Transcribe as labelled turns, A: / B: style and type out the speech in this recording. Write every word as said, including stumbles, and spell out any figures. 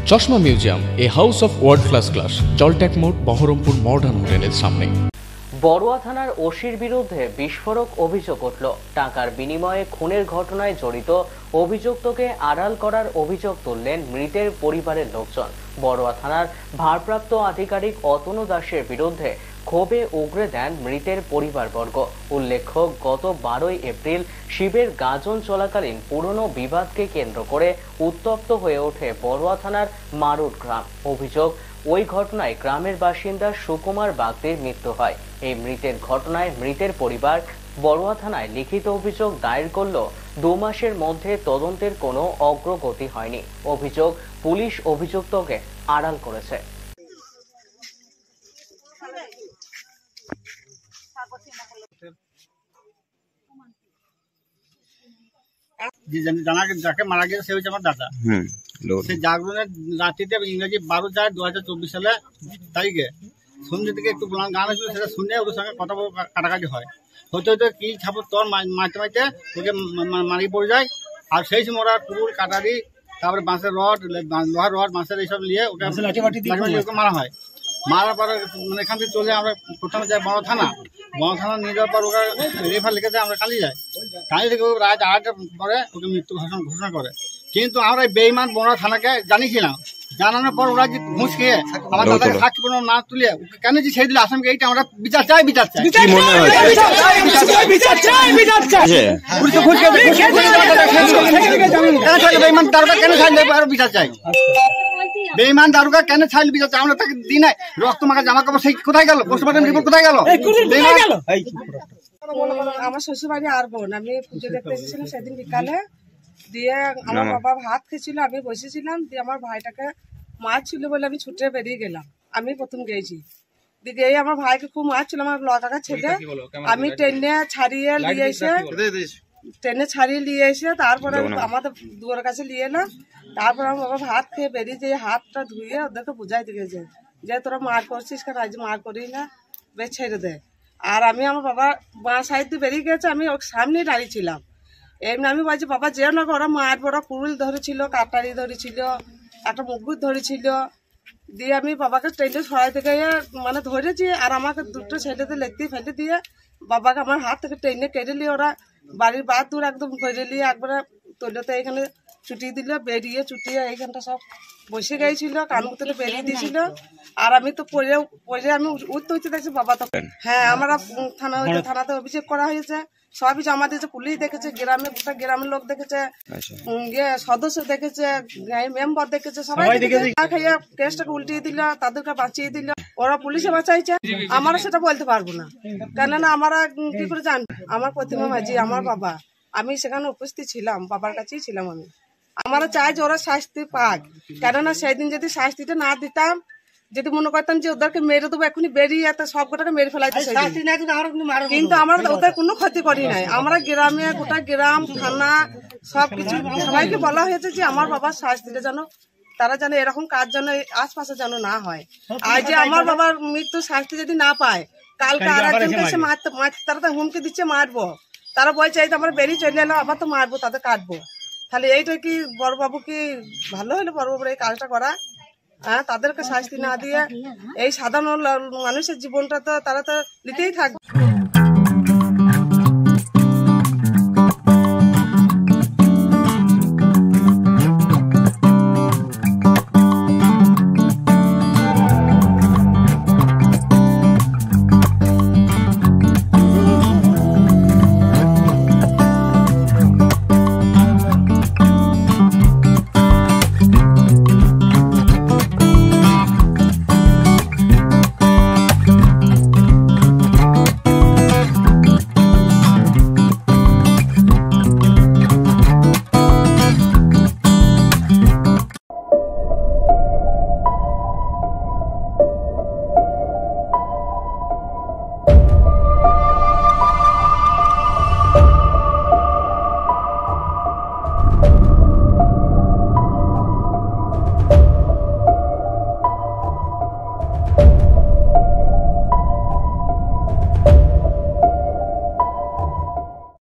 A: চশমা museum, a house of world class class, জলট্যাক মোড়, বহরমপুর মডার্ন হোটেলের সামনে।
B: বড়ুয়া থানার ওসির বিরুদ্ধে বিস্ফোরক অভিযোগ উঠল। টাকার বিনিময়ে খুনের ঘটনায় জড়িত অভিযুক্তকে আড়াল করার অভিযোগ তুললেন মৃতের পরিবারের লোকজন। বড়ুয়া থানার ভারপ্রাপ্ত আধিকারিক অতনু দাসের বিরুদ্ধে ক্ষোভে উগরে দেন মৃতের পরিবারবর্গ। উল্লেখ্য, গত বারোই এপ্রিল শিবের গাজন চলাকালীন পুরনো বিবাদকে কেন্দ্র করে উত্তপ্ত হয়ে ওঠে বড়ুয়া থানার মারুট গ্রাম। অভিযোগ, ওই ঘটনায় গ্রামের বাসিন্দা সুকুমার বাগদির মৃত্যু হয়। এই মৃতের ঘটনায় মৃতের পরিবার বড়ুয়া থানায় লিখিত অভিযোগ দায়ের করলেও দু মাসের মধ্যে তদন্তের কোনো অগ্রগতি হয়নি। অভিযোগ, পুলিশ অভিযুক্তকে আড়াল করেছে।
C: যাকে মারা গেছে সে হচ্ছে আমার দাদা। সে জাগরণের রাত্রিতে ইংরেজি বারো চার দু হাজার চব্বিশ সালে তারিখে সন্ধ্যে থেকে একটু গান হয়েছিল, সেটা শুনে ওর সঙ্গে কথা কাটাকাটি হয়। হতে হতে কি ছাপর তোর মারতে মারতে ওকে মারি পড়ে যায়। আর সেই সময় ওরা কুকুর কাটারি, তারপরে বাঁশের রড, লোহার রড, বাঁশের এইসব নিয়ে ওকে ওকে মারা হয়। মারার পরে মানে এখান থেকে চলে আমরা প্রথমে যাই বড় থানা। বড় থানা নিয়ে যাওয়ার পর ওকে রেফার লিখে দেয়, আমরা কালি যাই। কালি থেকে রাত আড়াইটার পরে ওকে মৃত্যু ঘোষণা ঘোষণা করে। কিন্তু আমরা এই বেইমান বড় থানাকে জানিয়েছিলাম। জানানোর পর ওরা যে ঘুষ খেয়ে আমার দাদাকে সাক্ষী পূর্ণ না তুলে ওকে কেন যে ছেড়ে দিল আসামকে, এইটা আমরা বিচার চাই, বিচার চাই। বেইমান দারোগা কেন ছাড়লে আরো বিচার চাই। বেইমান দারোগা কেন ছাড়লে বিচার চাই। আমরা তাকে দিই নাই রক্ত মাখা জামা কাপড়, সেই কোথায় গেল? পোস্টমর্টম রিপোর্ট কোথায় গেল?
D: আমার শ্বশুর বাড়ি আর বোন, আমি পুজো দেখতে এসেছিলাম সেদিন বিকালে। দিয়ে আমার বাবা ভাত খেয়েছিল, আমি বসেছিলাম। দিয়ে আমার ভাইটাকে মাছ ছিল বলে আমি ছুটে বেরিয়ে গেলাম। আমি প্রথম গেছি, দিয়ে গিয়ে আমার ভাইকে খুব মাছ ছিল, আমার লটাকা ছেড়ে আমি ট্রেনে ছাড়িয়ে নিয়ে এসে ট্রেনে ছাড়িয়ে নিয়ে এসে তারপরে আমাদের দুয়ার কাছে নিয়ে এলাম। তারপর আমার বাবা ভাত খেয়ে বেরিয়ে যেয়ে হাতটা ধুয়ে ওদেরকে বুঝাইতে গেছে যে তোরা মার করছিস কেন, আজ মার করি না, বেশ ছেড়ে দে। আর আমি আমার বাবা বাঁ সাইড দিয়ে বেরিয়ে গেছে, আমি ওর সামনেই দাঁড়িয়েছিলাম। এমনি আমি বলছি বাবা যেও না, ওরা মার ওরা কুড়ুল ধরেছিল, কাটারি ধরেছিল, একটা মুগুর ধরেছিল। দিয়ে আমি বাবাকে ট্রেনে সরাইতে গিয়ে মানে ধরেছি, আর আমাকে দুটো ছেলেদের লেগতে ফেলে দিয়ে বাবাকে আমার হাত থেকে ট্রেনে কেটে নিয়ে ওরা বাড়ির বাদ দূর একদম করে নিয়ে একবারে তৈলতে এখানে ছুটিয়ে দিল। বেরিয়ে চুটিয়ে এইখানটা সব বসে গিয়েছিল, কানপুতলে বেরিয়ে দিয়েছিল। আর আমি তো পড়ে পড়ে আমি উঠতে উঠতে দেখছি বাবা তো। হ্যাঁ, আমরা থানা হয়েছে, থানাতে অভিযোগ করা হয়েছে, সবই জমা দিয়েছে। পুলিশ দেখেছে, গ্রামে গোটা গ্রামের লোক দেখেছে, ইয়ে সদস্য দেখেছে, মেম্বার দেখেছে, সবাই দেখেছে। কেসটাকে উল্টিয়ে দিল, তাদেরকে বাঁচিয়ে দিল। ওরা পুলিশে বাঁচাইছে, আমরা সেটা বলতে পারবো না, কেননা আমরা কি করে জান। আমার প্রতিমা মাঝি আমার বাবা, আমি সেখানে উপস্থিত ছিলাম, বাবার কাছেই ছিলাম আমি। আমরা চাই যে ওরা শাস্তি পাক, কেননা সেদিন যদি শাস্তিটা না দিতাম, যদি মনে করতাম যে ওদেরকে মেরে দেবো এখনই বেরিয়ে যেত, সব গোটাকে মেরে ফেলাইতে, কিন্তু আমরা ওদের কোনো ক্ষতি করি নাই। আমরা গ্রামে গোটা গ্রাম থানা সবকিছু সবাইকে বলা হয়েছে যে আমার বাবার শাস্তিটা যেন তারা যেন এরকম কাজ যেন আশপাশে যেন না হয়। আর যে আমার বাবার মৃত্যু শাস্তি যদি না পায়, কালকে আর একজনকে এসে মারতে তারা তো হুমকি দিচ্ছে মারবো, তারা বলছে এই তো আমরা বেরিয়ে চলে এলাম, আবার তো মারবো, তাদের কাটবো। তাহলে এইটা কি বড়বাবু কি ভালো হলো বড়বাবুর এই কাজটা করা? হ্যাঁ, তাদেরকে শাস্তি না দিয়ে এই সাধারণ মানুষের জীবনটা তো তারা তো নিতেই থাকবে।